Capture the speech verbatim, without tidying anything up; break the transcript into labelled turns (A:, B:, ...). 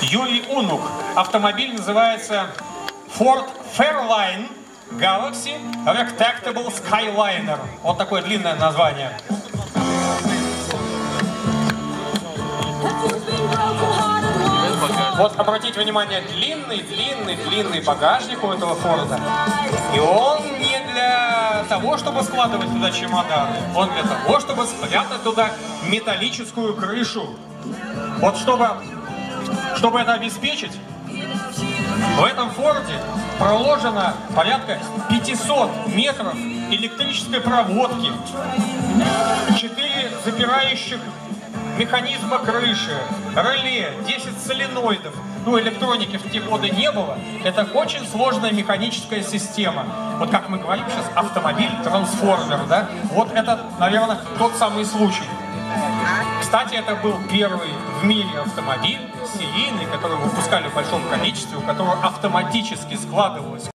A: Юрий Унук. Автомобиль называется Ford Fairlane Galaxy Rectactable Skyliner. Вот такое длинное название. Вот обратите внимание, длинный, длинный, длинный багажник у этого Форда. И он не для того, чтобы складывать туда чемоданы. Он для того, чтобы спрятать туда металлическую крышу. Вот чтобы, чтобы это обеспечить, в этом Форде проложено порядка пятисот метров электрической проводки, четыре запирающих механизма крыши, реле, десять соленоидов. Ну, электроники в те годы не было. Это очень сложная механическая система. Вот как мы говорим сейчас, автомобиль-трансформер, да? Вот это, наверное, тот самый случай. Кстати, это был первый в мире автомобиль серийный, который выпускали в большом количестве, у которого автоматически складывалось